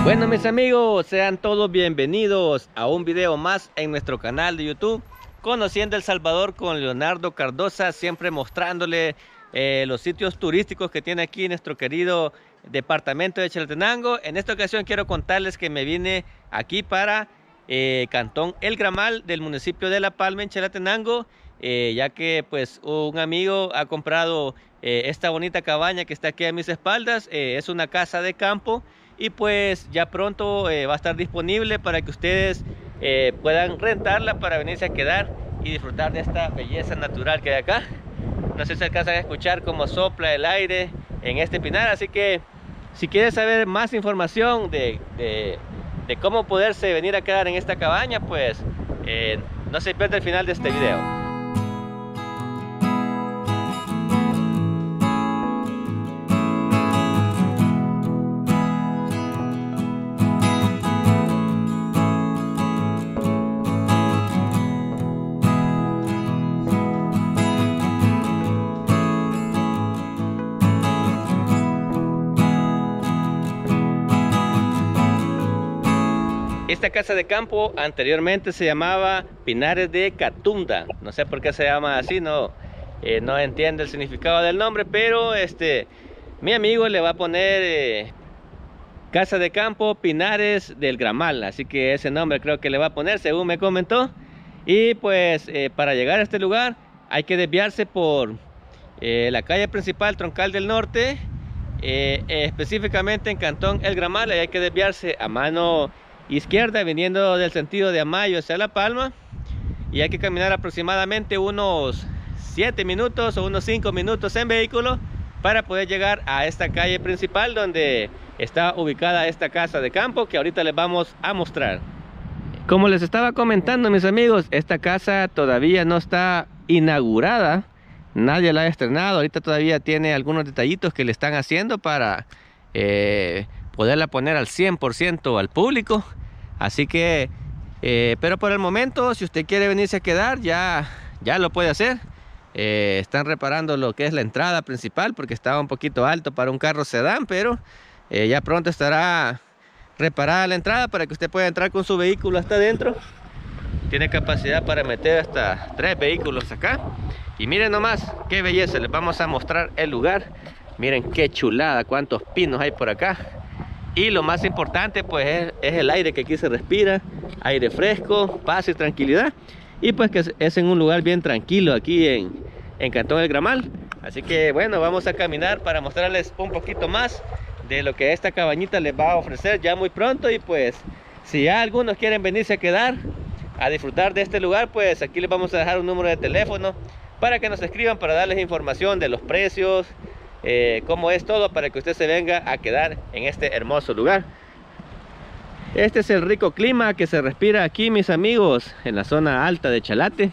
Bueno, mis amigos, sean todos bienvenidos a un video más en nuestro canal de YouTube Conociendo El Salvador con Leonardo Cardosa, siempre mostrándole los sitios turísticos que tiene aquí nuestro querido departamento de Chalatenango. En esta ocasión quiero contarles que me vine aquí para Cantón El Gramal del municipio de La Palma en Chalatenango, ya que pues un amigo ha comprado esta bonita cabaña que está aquí a mis espaldas. Es una casa de campo y pues ya pronto va a estar disponible para que ustedes puedan rentarla para venirse a quedar y disfrutar de esta belleza natural que hay acá. No sé si alcanzan a escuchar cómo sopla el aire en este pinar, así que si quieres saber más información de cómo poderse venir a quedar en esta cabaña, pues no se pierda el final de este video. Esta casa de campo anteriormente se llamaba Pinares de Catunda. No sé por qué se llama así, no entiendo el significado del nombre, pero mi amigo le va a poner casa de campo Pinares del Gramal. Así que ese nombre creo que le va a poner, según me comentó. Y pues para llegar a este lugar hay que desviarse por la calle principal Troncal del Norte, específicamente en Cantón El Gramal. Hay que desviarse a mano izquierda viniendo del sentido de Amayo hacia La Palma, y hay que caminar aproximadamente unos 7 minutos o unos 5 minutos en vehículo para poder llegar a esta calle principal donde está ubicada esta casa de campo que ahorita les vamos a mostrar. Como les estaba comentando, mis amigos, esta casa todavía no está inaugurada, nadie la ha estrenado. Ahorita todavía tiene algunos detallitos que le están haciendo para poderla poner al 100% al público. Así que pero por el momento, si usted quiere venirse a quedar, ya lo puede hacer. Están reparando lo que es la entrada principal porque estaba un poquito alto para un carro sedán, pero ya pronto estará reparada la entrada para que usted pueda entrar con su vehículo hasta adentro. Tiene capacidad para meter hasta 3 vehículos acá. Y miren nomás qué belleza, les vamos a mostrar el lugar. Miren qué chulada, cuántos pinos hay por acá. Y lo más importante pues es el aire que aquí se respira, aire fresco, paz y tranquilidad. Y pues que es en un lugar bien tranquilo aquí en Cantón El Gramal. Así que bueno, vamos a caminar para mostrarles un poquito más de lo que esta cabañita les va a ofrecer ya muy pronto. Y pues si ya algunos quieren venirse a quedar a disfrutar de este lugar, pues aquí les vamos a dejar un número de teléfono para que nos escriban, para darles información de los precios, cómo es todo, para que usted se venga a quedar en este hermoso lugar. Este es el rico clima que se respira aquí, mis amigos, en la zona alta de Chalate.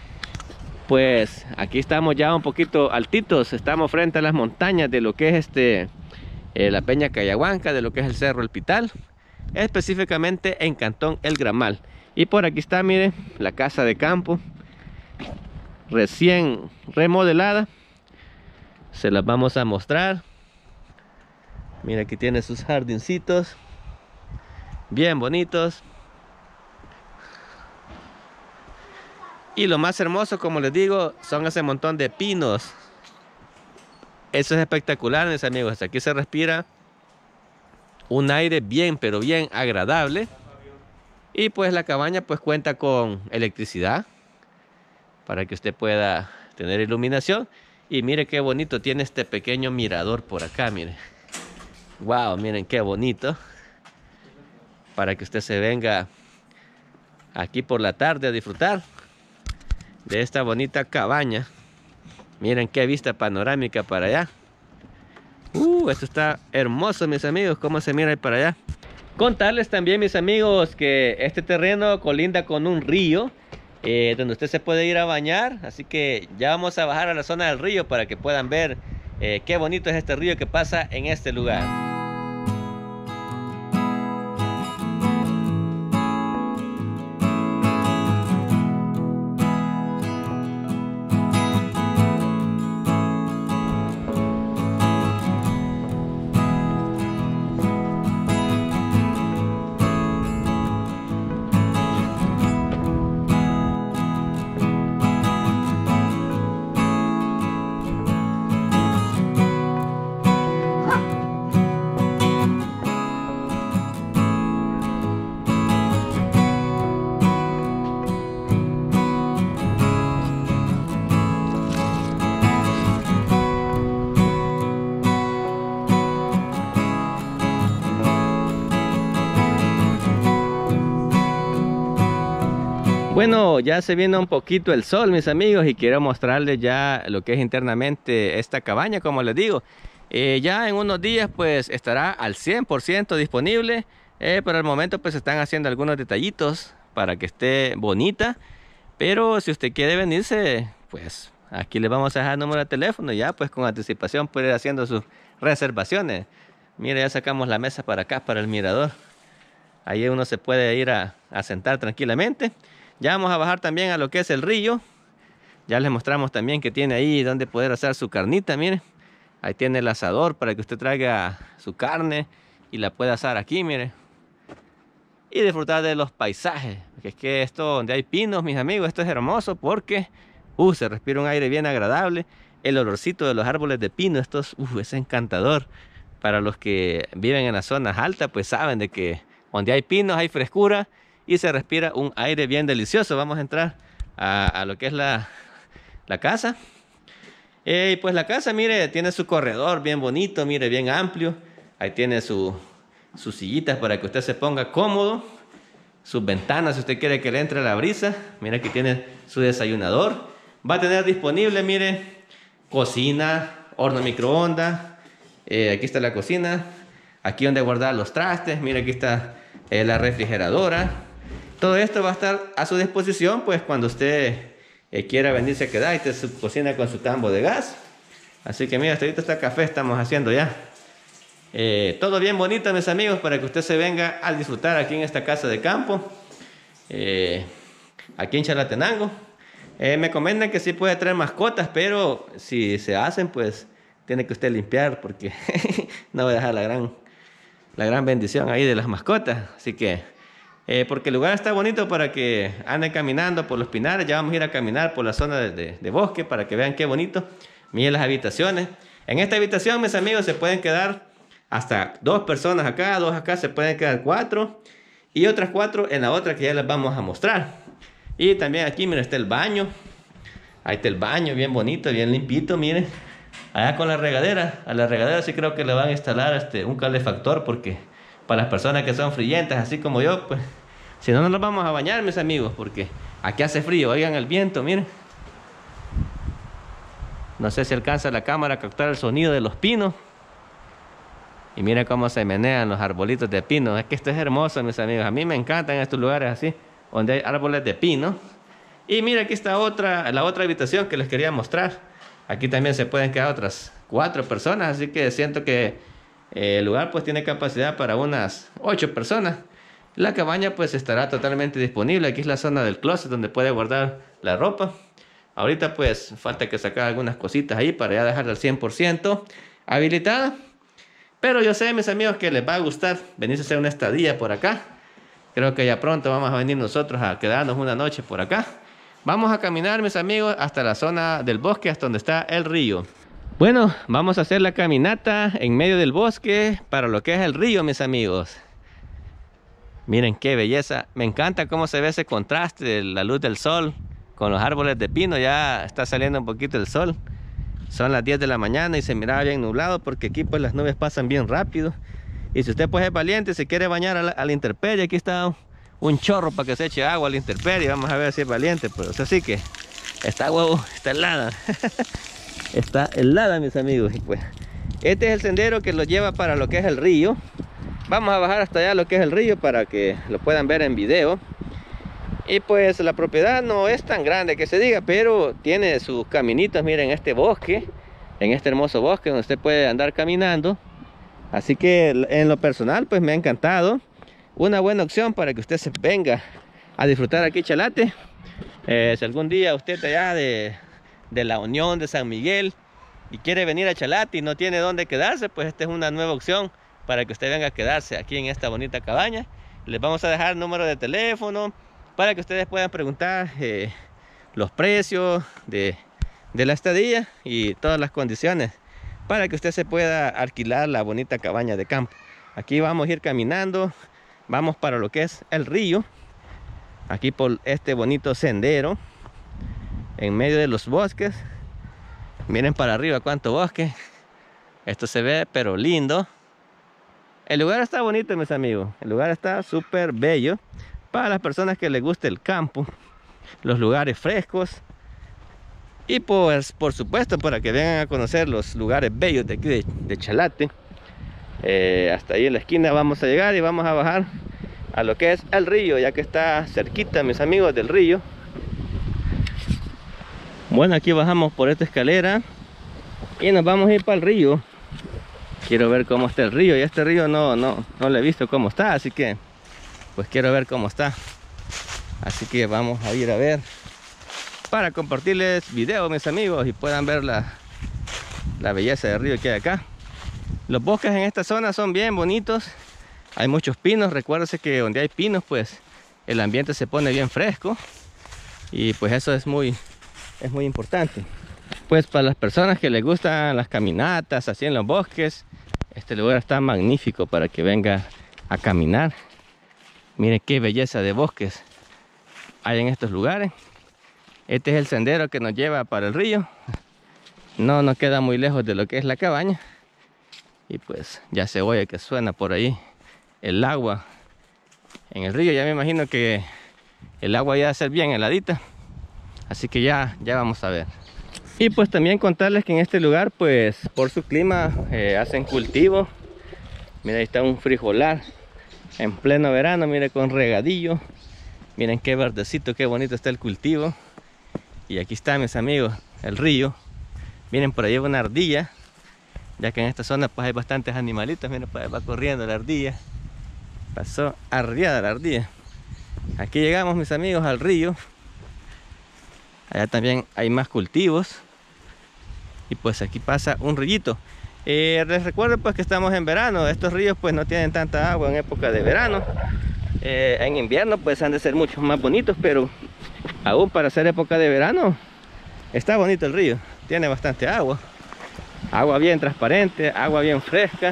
Pues aquí estamos ya un poquito altitos, estamos frente a las montañas de lo que es la Peña Cayahuanca, de lo que es el Cerro El Pital, específicamente en Cantón El Gramal. Y por aquí está, mire, la casa de campo recién remodelada. Se las vamos a mostrar. Mira, aquí tiene sus jardincitos bien bonitos. Y lo más hermoso, como les digo, son ese montón de pinos. Eso es espectacular, mis amigos. Aquí se respira un aire bien, pero bien agradable. Y pues la cabaña pues cuenta con electricidad para que usted pueda tener iluminación. Y mire qué bonito tiene este pequeño mirador por acá, mire. Wow, miren qué bonito. Para que usted se venga aquí por la tarde a disfrutar de esta bonita cabaña. Miren qué vista panorámica para allá. Esto está hermoso, mis amigos, cómo se mira ahí para allá. Contarles también, mis amigos, que este terreno colinda con un río donde usted se puede ir a bañar. Así que ya vamos a bajar a la zona del río para que puedan ver qué bonito es este río que pasa en este lugar. Bueno, ya se viene un poquito el sol, mis amigos, y quiero mostrarles ya lo que es internamente esta cabaña, como les digo. Ya en unos días pues estará al 100% disponible, pero al momento pues están haciendo algunos detallitos para que esté bonita. Pero si usted quiere venirse, pues aquí le vamos a dejar el número de teléfono, ya pues con anticipación puede ir haciendo sus reservaciones. Mire, ya sacamos la mesa para acá, para el mirador. Ahí uno se puede ir a sentar tranquilamente. Ya vamos a bajar también a lo que es el río. Ya les mostramos también que tiene ahí donde poder hacer su carnita, mire. Ahí tiene el asador para que usted traiga su carne y la pueda asar aquí, mire. Y disfrutar de los paisajes. Porque es que esto donde hay pinos, mis amigos, esto es hermoso porque se respira un aire bien agradable. El olorcito de los árboles de pino, esto es encantador. Para los que viven en las zonas altas, pues saben de que donde hay pinos hay frescura y se respira un aire bien delicioso. Vamos a entrar a lo que es la casa. Y pues la casa, mire, tiene su corredor bien bonito, mire, bien amplio. Ahí tiene sus sillitas para que usted se ponga cómodo. Sus ventanas, si usted quiere que le entre la brisa. Mire, aquí tiene su desayunador. Va a tener disponible, mire, cocina, horno microondas. Aquí está la cocina. Aquí donde guardar los trastes. Mire, aquí está la refrigeradora. Todo esto va a estar a su disposición, pues cuando usted quiera venirse a quedar. Ahí está su cocina con su tambo de gas. Así que mira, hasta ahorita está café estamos haciendo ya. Todo bien bonito, mis amigos, para que usted se venga a disfrutar aquí en esta casa de campo. Aquí en Chalatenango. Me comentan que sí puede traer mascotas, pero si se hacen, pues tiene que usted limpiar porque no va a dejar la gran bendición ahí de las mascotas. Así que porque el lugar está bonito para que anden caminando por los pinares. Ya vamos a ir a caminar por la zona de bosque para que vean qué bonito. Miren las habitaciones. En esta habitación, mis amigos, se pueden quedar hasta 2 personas acá, 2 acá, se pueden quedar 4 y otras 4 en la otra que ya les vamos a mostrar. Y también aquí, miren, está el baño. Ahí está el baño, bien bonito, bien limpito, miren. Allá con la regadera, a la regadera sí creo que le van a instalar un calefactor porque para las personas que son friyentas, así como yo, pues si no, no nos vamos a bañar, mis amigos, porque aquí hace frío. Oigan el viento, miren. No sé si alcanza la cámara a captar el sonido de los pinos. Y miren cómo se menean los arbolitos de pino. Es que esto es hermoso, mis amigos. A mí me encantan estos lugares así, donde hay árboles de pino. Y mira, aquí está la otra habitación que les quería mostrar. Aquí también se pueden quedar otras 4 personas. Así que siento que el lugar pues tiene capacidad para unas 8 personas. La cabaña pues estará totalmente disponible. Aquí es la zona del closet donde puede guardar la ropa. Ahorita pues falta que sacar algunas cositas ahí para ya dejarla al 100% habilitada. Pero yo sé, mis amigos, que les va a gustar venirse a hacer una estadía por acá. Creo que ya pronto vamos a venir nosotros a quedarnos una noche por acá. Vamos a caminar, mis amigos, hasta la zona del bosque, hasta donde está el río. Bueno, vamos a hacer la caminata en medio del bosque para lo que es el río, mis amigos. Miren qué belleza. Me encanta cómo se ve ese contraste de la luz del sol con los árboles de pino. Ya está saliendo un poquito el sol. Son las 10 de la mañana y se miraba bien nublado porque aquí pues las nubes pasan bien rápido. Y si usted pues es valiente y se quiere bañar a la intemperie, aquí está un chorro para que se eche agua a la intemperie. Vamos a ver si es valiente, pero eso sí que está huevo, está helada. Está helada, mis amigos. Y pues este es el sendero que lo lleva para lo que es el río. Vamos a bajar hasta allá lo que es el río para que lo puedan ver en video. Y pues la propiedad no es tan grande que se diga, pero tiene sus caminitos, miren, este bosque, en este hermoso bosque donde usted puede andar caminando. Así que en lo personal pues me ha encantado. Una buena opción para que usted se venga a disfrutar aquí Chalate. Si algún día usted allá de la Unión de San Miguel y quiere venir a Chalate y no tiene dónde quedarse, pues esta es una nueva opción para que usted venga a quedarse aquí en esta bonita cabaña. Les vamos a dejar el número de teléfono para que ustedes puedan preguntar los precios de la estadía y todas las condiciones para que usted se pueda alquilar la bonita cabaña de campo. Aquí vamos a ir caminando, vamos para lo que es el río, aquí por este bonito sendero en medio de los bosques. Miren para arriba cuánto bosque. Esto se ve pero lindo. El lugar está bonito, mis amigos. El lugar está súper bello para las personas que les guste el campo. los lugares frescos. Y pues por supuesto para que vengan a conocer los lugares bellos de aquí de Chalate. Hasta ahí en la esquina vamos a llegar y vamos a bajar a lo que es el río, ya que está cerquita, mis amigos, del río. Bueno, aquí bajamos por esta escalera y nos vamos a ir para el río. Quiero ver cómo está el río, y este río no lo he visto cómo está, así que pues quiero ver cómo está. Así que vamos a ir a ver para compartirles videos, mis amigos, y puedan ver la belleza del río que hay acá. Los bosques en esta zona son bien bonitos. Hay muchos pinos. Recuérdense que donde hay pinos, pues el ambiente se pone bien fresco. Y pues eso es muy importante. Pues para las personas que les gustan las caminatas así en los bosques, este lugar está magnífico para que venga a caminar. Miren qué belleza de bosques hay en estos lugares. Este es el sendero que nos lleva para el río. No nos queda muy lejos de lo que es la cabaña. Y pues ya se oye que suena por ahí el agua en el río. Ya me imagino que el agua ya va a ser bien heladita. Así que ya vamos a ver. Y pues también contarles que en este lugar, pues por su clima, hacen cultivo. Mira, ahí está un frijolar en pleno verano, mire, con regadillo. Miren qué verdecito, qué bonito está el cultivo. Y aquí está, mis amigos, el río. Miren, por ahí va una ardilla, ya que en esta zona pues hay bastantes animalitos. Miren, pues va corriendo la ardilla. Pasó arriada la ardilla. Aquí llegamos, mis amigos, al río. Allá también hay más cultivos. Y pues aquí pasa un rillito. Les recuerdo pues que estamos en verano. Estos ríos pues no tienen tanta agua en época de verano. En invierno pues han de ser mucho más bonitos, pero aún para ser época de verano está bonito el río. Tiene bastante agua. Agua bien transparente, agua bien fresca.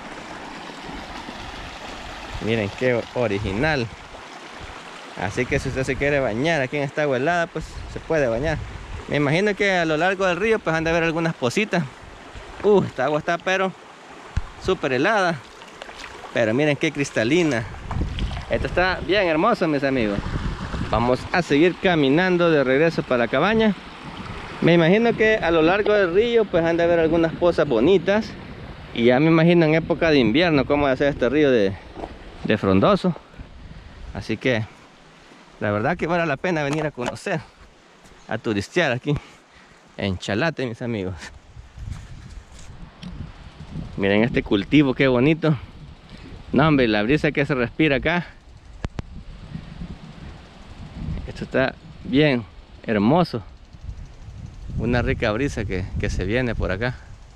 Miren qué original. Así que si usted se quiere bañar aquí en esta agua helada, pues se puede bañar. Me imagino que a lo largo del río pues han de haber algunas pocitas. Esta agua está pero súper helada. Pero miren qué cristalina. Esto está bien hermoso, mis amigos. Vamos a seguir caminando de regreso para la cabaña. Me imagino que a lo largo del río pues han de haber algunas pozas bonitas. Y ya me imagino en época de invierno cómo va a ser este río de frondoso. Así que la verdad que vale la pena venir a conocer, a turistear aquí en Chalate, mis amigos. Miren este cultivo, qué bonito. No, hombre, la brisa que se respira acá. Esto está bien hermoso. Una rica brisa que se viene por acá.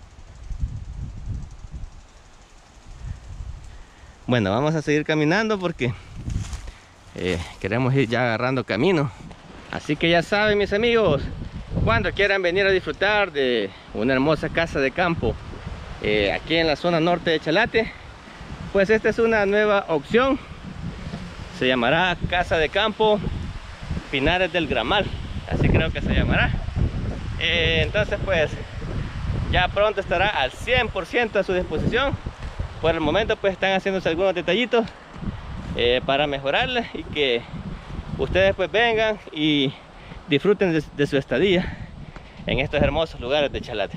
Bueno, vamos a seguir caminando porque queremos ir ya agarrando camino. Así que ya saben, mis amigos, cuando quieran venir a disfrutar de una hermosa casa de campo aquí en la zona norte de Chalate, pues esta es una nueva opción. Se llamará Casa de Campo Pinares del Gramal, así creo que se llamará. Entonces pues ya pronto estará al 100% a su disposición. Por el momento pues están haciéndose algunos detallitos para mejorarla y que ustedes pues vengan y disfruten de su estadía en estos hermosos lugares de Chalate.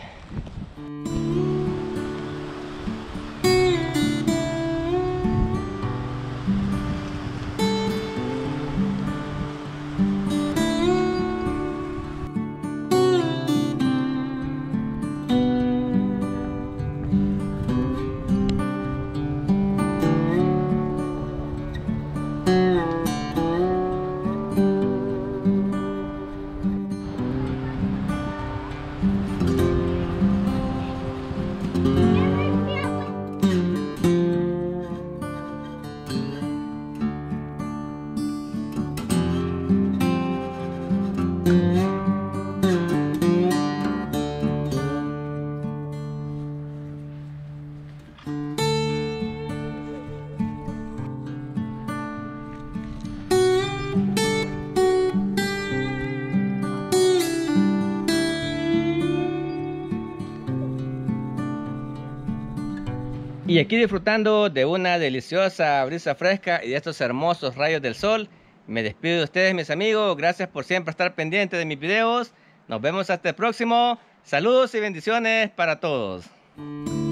Y aquí disfrutando de una deliciosa brisa fresca y de estos hermosos rayos del sol, Me despido de ustedes, mis amigos. Gracias por siempre estar pendientes de mis videos. Nos vemos hasta el próximo. Saludos y bendiciones para todos.